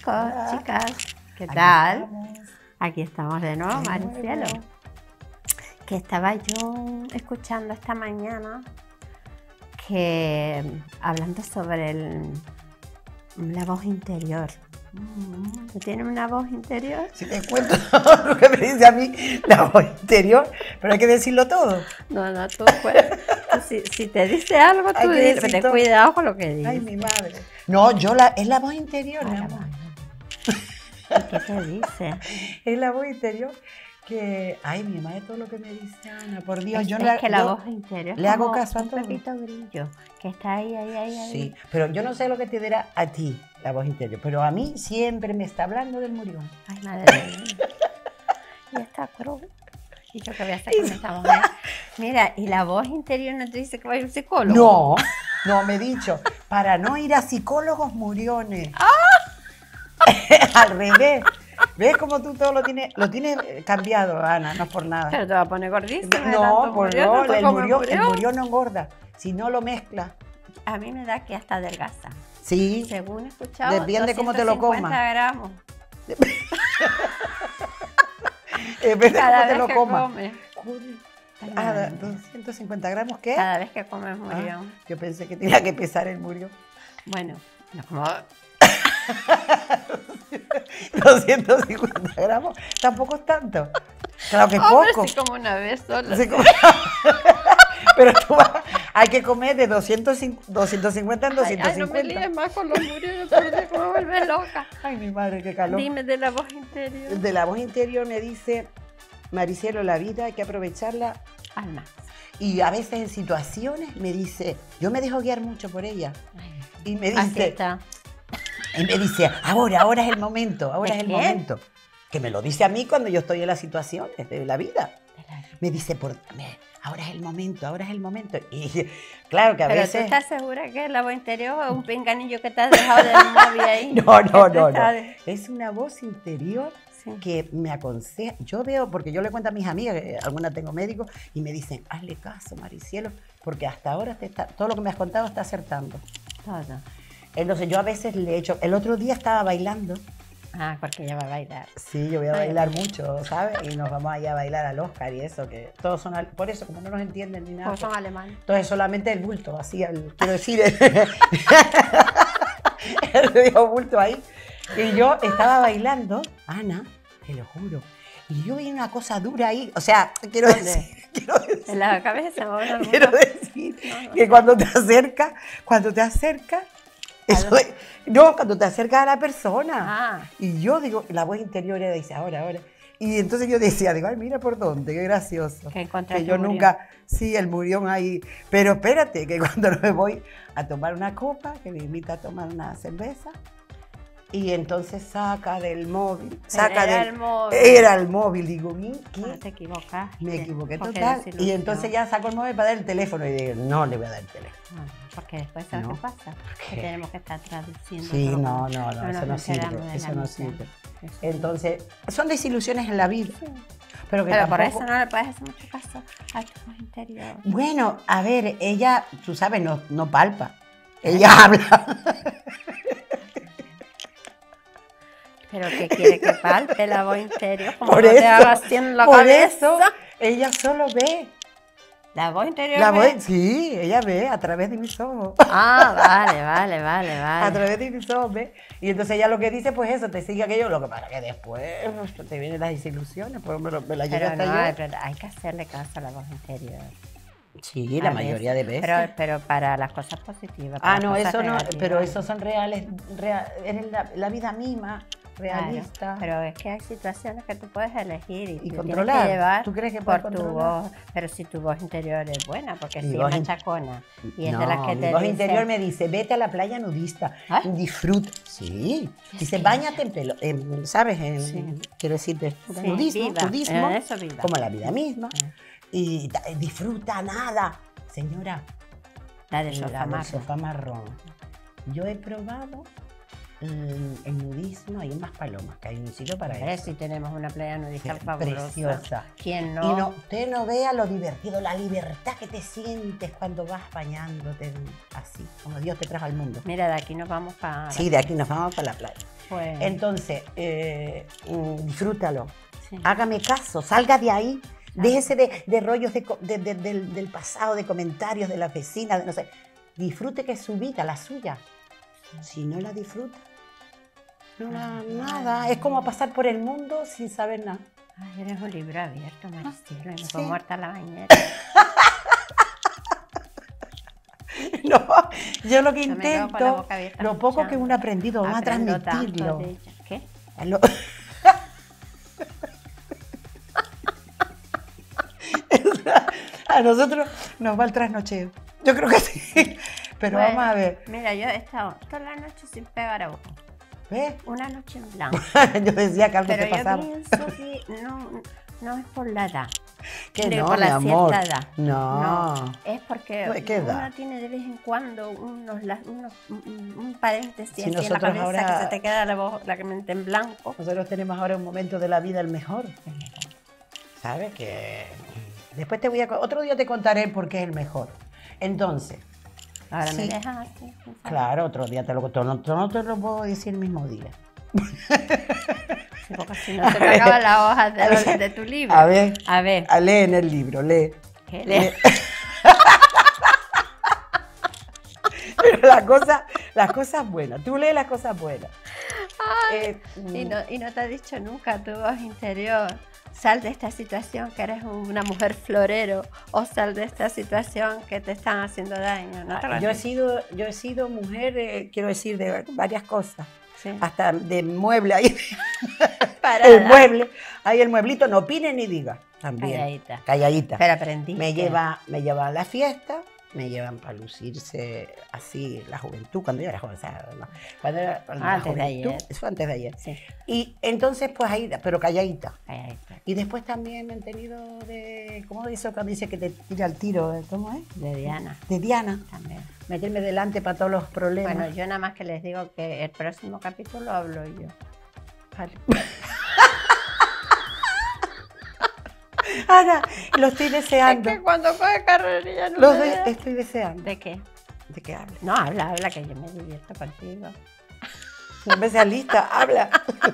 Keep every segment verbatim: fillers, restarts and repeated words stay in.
chicos, Hola. chicas, ¿qué Aquí tal? estamos. Aquí estamos de nuevo, De Maricielo. nuevo. Que estaba yo escuchando esta mañana que hablando sobre el, la voz interior. ¿Tú tienes una voz interior? Si te cuento lo que me dice a mí la voz interior, pero hay que decirlo todo. No, no, tú puedes. Tú, si, si te dice algo, Hay tú que dile, decir ten todo. cuidado con lo que dices. Ay, mi madre. No, yo la, es la voz interior, Ay, mi la amor. voz. ¿Y qué te dice? Es la voz interior que, ay, mi madre, todo lo que me dice Ana, por Dios, Es, yo, es la, que la yo voz interior le es hago como caso a un todo. pepito grillo, que está ahí, ahí, ahí, ahí. Sí, pero yo no sé lo que te dirá a ti la voz interior, pero a mí siempre me está hablando del murión. Ay, madre mía. Y esta cruz. ¿Y yo qué voy a hacer con esta mujer? Mira, y la voz interior no te dice que va a ir a un psicólogo. No, no, me he dicho, para no ir a psicólogos muriones. Al revés. ¿Ves cómo tú todo lo tienes, lo tienes cambiado, Ana? No es por nada. Pero te va a poner gordísima. de No, tanto por murión, no, tanto el comer murión, el murión. murión no engorda, si no lo mezcla. A mí me da que hasta adelgaza. Sí, Según he escuchado, Depende cómo te lo doscientos cincuenta comas. gramos depende de cada cómo te vez lo que comas. comes. Ay, Ah, madre mía. doscientos cincuenta gramos, ¿qué? Cada vez que comes Ah, murión. yo pensé que tenía que pesar el murión. Bueno, no como... doscientos cincuenta gramos, tampoco es tanto. Claro que es Hombre, poco. sí, como una vez sola. Sí, como- Pero tú vas- hay que comer de doscientos cincuenta en Ay, doscientos ay, no me cincuenta. líes más con los muriones, porque me vuelve loca. Ay, mi madre, qué calor. Dime de la voz interior. De la voz interior me dice, Maricielo, la vida hay que aprovecharla. Alma. Y a veces en situaciones me dice, yo me dejo guiar mucho por ella. Ay, Y me así dice, está. y me dice, ahora, ahora es el momento, ahora ¿De es el qué? momento. Que me lo dice a mí cuando yo estoy en las situaciones de la vida. De la- Me dice, por, me- ahora es el momento, ahora es el momento. Y claro que a Pero veces... tú estás segura que la voz interior es un pinganillo que te has dejado del móvil ahí. No, no, Que te no, está no. de- Es una voz interior Sí. que me aconseja. Yo veo, porque yo le cuento a mis amigas, que algunas tengo médicos, y me dicen, hazle caso, Maricielo, porque hasta ahora te está, todo lo que me has contado está acertando. Todo. Entonces yo a veces le he hecho, el otro día estaba bailando, Ah, porque ella va a bailar. sí, yo voy a Ay. bailar mucho, ¿sabes? Y nos vamos allá a bailar al Oscar y eso, que todos son, al- por eso, como no nos entienden ni nada. Como son alemanes. Entonces solamente el bulto, así, el, quiero decir, el, el medio bulto ahí. Y yo estaba bailando, Ana, te lo juro, y yo vi una cosa dura ahí, o sea, quiero ¿Dónde? decir, quiero decir, En la cabeza, ¿no? En algún- quiero decir No, no que sé. cuando te acercas, cuando te acercas, eso lo- es- no, cuando te acercas a la persona. Ah. Y yo digo, la voz interior era, dice, ahora, ahora. Y entonces yo decía, digo, ay, mira por dónde, qué gracioso. Que encontraste yo un murión. nunca, sí, el murión ahí. Pero espérate, que cuando me voy a tomar una copa, que me invita a tomar una cerveza, y entonces saca del móvil, saca era del... el móvil. Era el móvil, digo, "¿Mi qué?". Ah, te equivocaste. Me equivoqué Porque total. eres Y ilusión. entonces ya saco el móvil para dar el teléfono y digo, no le voy a dar el teléfono. Ah, porque después, ¿sabes No. qué pasa? Que qué? tenemos que estar traduciendo. Sí, todo. no, no, no, nos eso no enteramos sirve, de la eso no mitad. sirve. Eso. Entonces, son desilusiones en la vida. Sí. Pero que Pero por tampoco- eso no le puedes hacer mucho caso a tu voz interior. Bueno, a ver, ella, tú sabes, no, no palpa. Ella habla. Pero que quiere que palpe la voz interior, como Por no te eso, haga así en la por cabeza. eso, ella solo ve. La voz interior. La ve- voz, sí, ella ve a través de mis ojos. Ah, vale, vale, vale, A vale. través de mis ojos, ve. Y entonces ella lo que dice, pues eso, te sigue aquello. Lo que pasa que después pues, te vienen las desilusiones, pues me, lo- me la llevé Pero hasta no, yo. hay, pero hay que hacerle caso a la voz interior. Sí, la A mayoría de veces. Pero, pero para las cosas positivas. para Ah, no, las cosas eso no, negativas. pero esos son reales, rea- es la, la vida misma, Claro, realista. pero es que hay situaciones que tú puedes elegir y, Y tú controlar. tienes que llevar ¿Tú crees que por puedes tu controlar? voz. Pero si tu voz interior es buena, porque Mi si voz es in- machacona y es no, de las que mi te voz dice, interior me dice, vete a la playa nudista, ¿Ah? disfruta. Sí, Es dice, que- báñate en pelo, en, ¿sabes? En, Sí. Quiero decir, de, Sí, nudismo, viva, nudismo, en eso viva. como la vida misma. Ah. Y ta- disfruta nada. Señora, la del la sofá del marrón. sofá marrón. Yo he probado el, el nudismo ahí en Maspalomas, que hay un sitio para A ver eso. si tenemos una playa nudista Sí, fabulosa. preciosa. ¿Quién Y no? no, usted no vea lo divertido, la libertad que te sientes cuando vas bañándote así, como Dios te trajo al mundo. Mira, de aquí nos vamos para... Sí, de aquí nos vamos para la playa. Pues, Entonces, eh, mm, disfrútalo. sí. Hágame caso, salga de ahí. Déjese de, de rollos de, co- de- de- del, del pasado, de comentarios de la vecina, de no sé. Disfrute que es su vida, la suya. Si no la disfruta, no la- nada. Es como pasar por el mundo sin saber nada. Ay, eres un libro abierto, Maricelo, y me Sí. fue muerta la bañera. No, yo lo que Yo me quedo con la intento, boca abierta lo poco que escuchando. uno ha aprendido, vamos a Aprendo tanto transmitirlo. de ella. ¿Qué? Lo- A nosotros nos va el trasnocheo. Yo creo que sí. Pero Bueno, vamos a ver. Mira, yo he estado toda la noche sin pegar a ojo. ¿Ves? Una noche en blanco. Yo decía que algo Pero te yo pasaba. pienso que no, no es por la edad. Que Digo, no, por mi la amor. cierta edad. No. Es porque Pues, ¿qué edad? uno tiene de vez en cuando unos, la- unos un, un paréntesis Si así en la nosotros cabeza ahora- que se te queda la, voz, la mente en blanco. Nosotros tenemos ahora un momento de la vida el mejor. ¿Sabes? Que después te voy a... co- Otro día te contaré por qué es el mejor. Entonces, Ahora me sí. dejas así. sin saber. claro, otro día te lo conto. No, no te lo puedo decir el mismo día. Sí, porque si no se me acaban las hojas de, los- de tu libro. A ver, A ver. a lee en el libro, lee. ¿Qué lee. le- Pero las cosas, las cosas buenas. Tú lees las cosas buenas. Eh, Y no, y no te ha dicho nunca tu voz interior, sal de esta situación que eres una mujer florero, o sal de esta situación que te están haciendo daño. ¿No te lo yo, he has dicho? sido, yo he sido mujer, eh, quiero decir, de varias cosas. Sí. Hasta de mueble ahí. Parada. El mueble, ahí el mueblito, no opine ni diga. También. Calladita. Calladita. Pero aprendí. Me lleva, me lleva a la fiesta, me llevan para lucirse así la juventud, cuando yo era joven, o sea, no, cuando era cuando la Antes de juventud, ayer. eso fue antes de ayer. Sí, Y entonces, pues ahí, pero calladita. calladita. Y después también me han tenido de, ¿cómo dice cuando dice que te tira el tiro? ¿Cómo es? De Diana De Diana. también. Meterme delante para todos los problemas. Bueno, yo nada más que les digo que el próximo capítulo hablo yo. Vale. Ana, lo estoy deseando. Es que cuando coge carrerilla no Lo me de- da. estoy deseando. ¿De qué? ¿De qué habla? No, habla, habla, que yo me divierto contigo. No me seas lista, habla.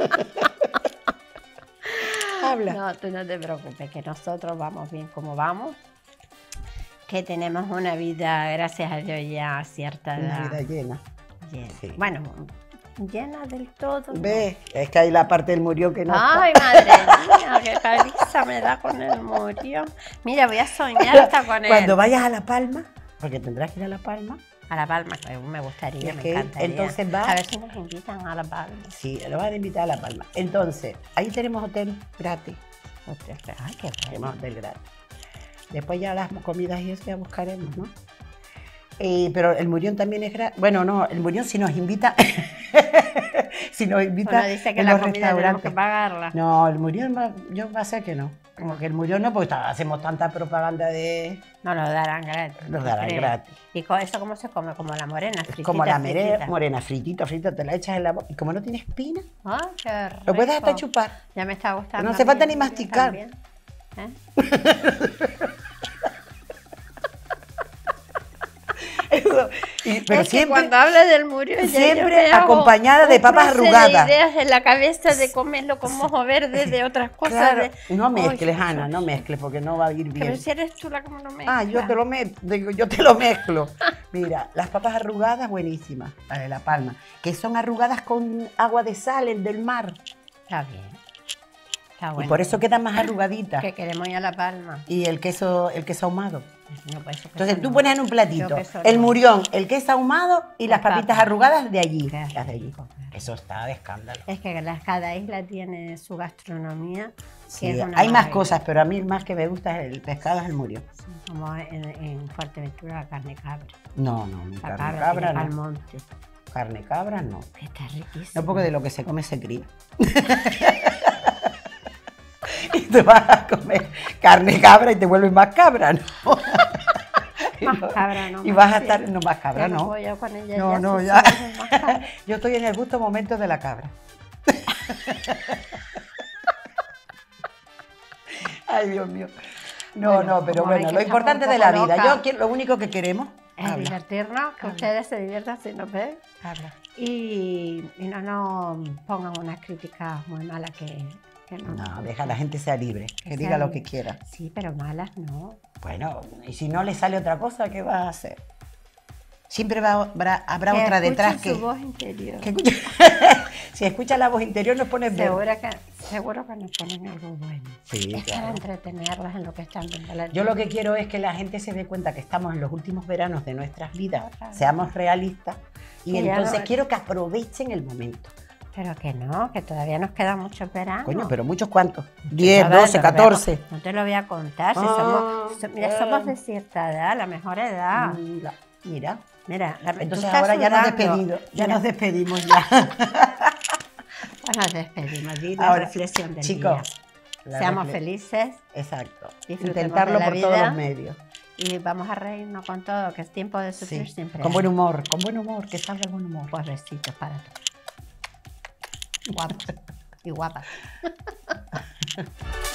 Habla. No, tú no te preocupes, que nosotros vamos bien como vamos, que tenemos una vida, gracias a Dios, ya a cierta Una edad. vida llena. llena. Sí. Bueno, llena del todo. ¿no? Ve, es que hay la parte del murió que no Ay, está. madre mía, qué paliza me da con el murió. Mira, voy a soñar hasta con él. Cuando vayas a La Palma, porque tendrás que ir a La Palma, A La Palma, que me gustaría, Tienes me que ir, encantaría. entonces va- A ver si nos invitan a La Palma. sí, lo van a invitar a La Palma. Entonces, ahí tenemos hotel gratis. Hotel, ay, qué bueno. Tenemos hotel gratis. Después ya las comidas y eso ya buscaremos, ¿no? Eh, pero el murión también es gratis. Bueno, no, el murión si nos invita, si nos invita Uno dice que en la los comida tenemos restaurantes. que pagarla. No, el murión va, yo va a ser que no. Como que el murión no, porque ta- hacemos tanta propaganda de... No lo darán gratis. Nos darán creo. gratis. ¿Y co- eso cómo se come? Como la morena, Es fritita, como la mere- fritita. morena, fritita, frita, te la echas en la boca. Y como no tiene espina, Ay, qué rico. lo puedes hasta chupar. Ya me está gustando. No hace a mí falta el ni murió masticar. también. ¿Eh? Eso, y- pero Es que siempre, cuando habla del murió, ya siempre yo me hago acompañada de un papas cruce arrugadas. de ideas en la cabeza de comerlo con mojo verde, de otras cosas. claro, de- no mezcles, Ay, Ana, no mezcles, porque no va a ir Pero bien. si eres tú la que me lo mezcla. Ah, yo te lo me- digo, yo te lo mezclo. Mira, las papas arrugadas, buenísimas, la de La Palma, que son arrugadas con agua de sal, el del mar. Está bien. Está Y bueno. por eso quedan más arrugaditas. Que queremos ir a La Palma. Y el queso, el queso ahumado. No, pues eso que Entonces eso tú no. pones en un Yo platito queso el no. murión, el queso ahumado y las Las papitas papas. arrugadas de allí. Qué Las de allí. rico, qué rico. Eso está de escándalo. Es que la- cada isla tiene su gastronomía. que Sí, es una hay más maravilla. cosas, pero a mí el más que me gusta es el pescado, es el murión. Como en, en Fuerteventura la carne cabra. No, no, mi La carne cabra, cabra tiene no. pa'l monte. Carne cabra no. Que está riquísimo. No, porque de lo que se come se cría. Y te vas a comer carne cabra y te vuelves más cabra, ¿no? Más cabra, no. Y vas a sí. estar, no más cabra, Ya ¿no? voy yo con ella, No, ya no, sí ya. somos más cabra. Yo estoy en el justo momento de la cabra. Ay, Dios mío. No, Bueno, no, pero como ven bueno, que lo estamos importante un de la poco vida, locas. yo quiero, lo único que queremos, Es habla, divertirnos, que Habla. ustedes se diviertan si nos ven habla. y, y no nos pongan unas críticas muy malas que, que no. No, deja a la gente sea libre, que, Que diga sea lo libre. que quiera. Sí, pero malas no. Bueno, y si no le sale otra cosa, ¿qué vas a hacer? Siempre va- habrá, habrá Que otra detrás escuchen que... su voz interior. que escuche- si escucha la voz interior nos pone verde. Seguro que, seguro que nos ponen algo bueno. Sí, Es para claro. entretenerlas en lo que están viendo la Yo lo tele. que quiero es que la gente se dé cuenta que estamos en los últimos veranos de nuestras vidas, Claro. seamos realistas y Que ya entonces no- quiero que aprovechen el momento. Pero que no, que todavía nos queda mucho verano. Coño, pero muchos cuantos, Que diez, todavía doce, te lo voy a catorce. con- No te lo voy a contar, si Ah, somos, so- mira, ah. somos de cierta edad, la mejor edad. Mira, mira. Mira, la- tú Entonces estás ahora ya nos sudando. despedimos, ya Mira, nos despedimos ya. pues nos despedimos. Di la Ahora, reflexión del chicos, día. la Seamos refle- felices Exacto. Disfrutemos Intentarlo de la por todos vida. los medios. y vamos a reírnos con todo, que es tiempo de sufrir Sí, siempre. con buen humor, con buen humor, que salga el buen humor. Pues besitos para todos. Guapos y guapas.